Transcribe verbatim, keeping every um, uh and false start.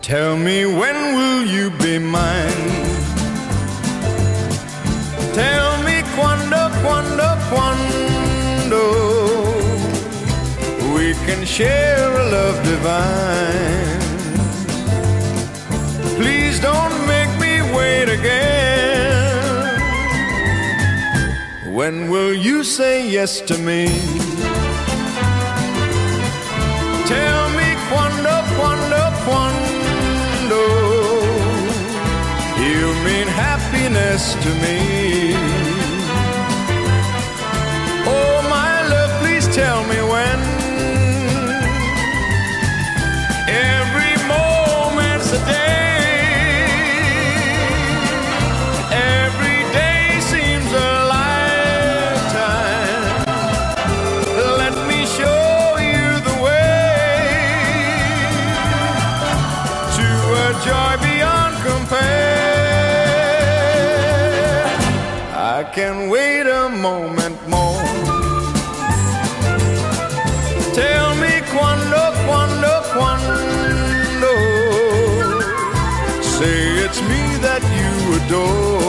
Tell me, when will you be mine? Tell me quando, quando, quando we can share a love divine. Please don't make me wait again. When will you say yes to me? Tell me quando, quando, quando you mean happiness to me. Oh, my love, please tell me when. Every moment's a day. Every day seems a lifetime. Let me show you the way to a joy beyond compare. I can wait a moment more. Tell me quando, quando, quando. Say it's me that you adore.